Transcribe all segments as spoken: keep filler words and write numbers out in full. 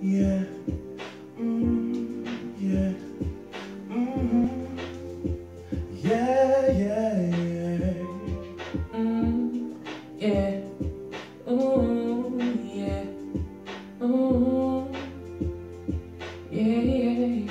yeah, mm, yeah, mm-hmm, yeah, yeah, yeah, Mm, yeah, ooh, yeah, ooh, yeah, yeah.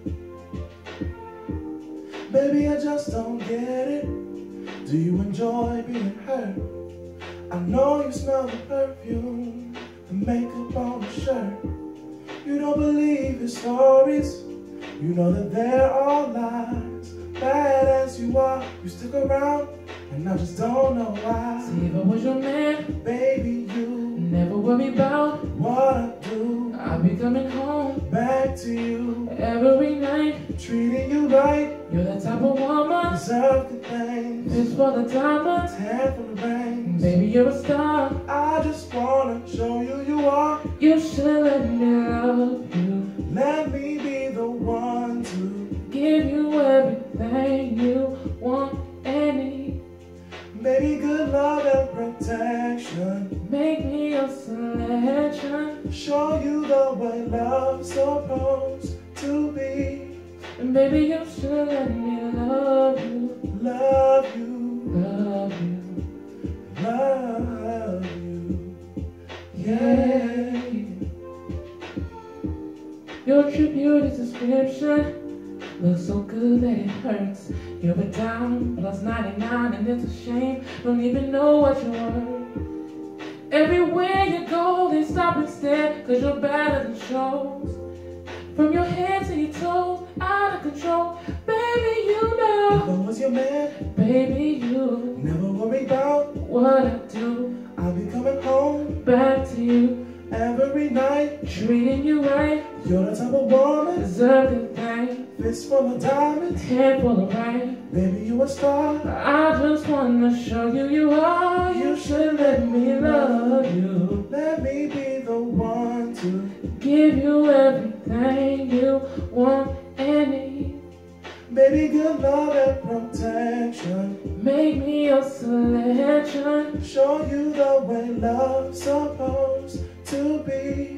Baby, I just don't get it. Do you enjoy being hurt? I know you smell the perfume, the makeup on the shirt. You don't believe his stories. You know that they're all lies. Bad as you are, you stick around, and I just don't know why. See, if I was your man, baby, you never worry about what I do. I'll be coming home back to you every night, treating you right. You're the type of woman deserve good things. Fist for the diamonds, hand full of rings. Baby, you're a star. I just wanna show you you are. You should let me love you. Let me be the one to give you everything you want and need. Baby, good love and protection. Make me your selection. Show you the way love's supposed to be. And baby, you should let me love you. Love you. Love you. Love you. Yeah. Your true beauty description looks so good that it hurts. You're a dime plus ninety-nine and it's a shame. Don't even know what you're worth. Everywhere you go, they stop and stare, cause you're better than shows. From your head to your toes, out of control. Baby, you know. If I was your man, baby, you never worry about what I do. I'll be coming home back to you every night, treating you right. You're the type of woman deserve good thing. Fist full of diamonds, head full of rain. Baby, you a star. I just wanna show you you are. You should let me love you. Let me be the one to give you everything you want and need. Baby, good love and protection. Make me your selection. Show you the way love's supposed to be.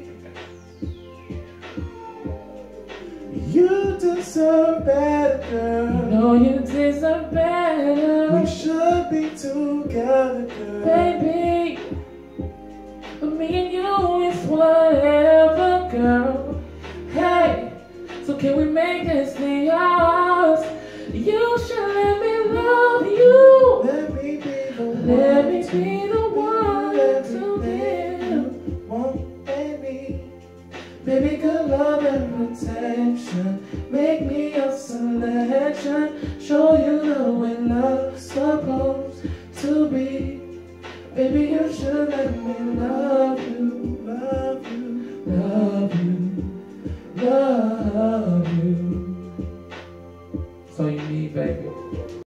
You deserve better, girl. You know you deserve better. We should be together, girl. Baby, me and you is whatever, girl. Hey, so can we make this thing ours? You should let me love you. Let me be the one. Let me be the one to give. Want baby. Baby, good love and protection. Make me your selection. Show you the way love's supposed to be. Baby, you should let me love you. Love you. Love you. Love you.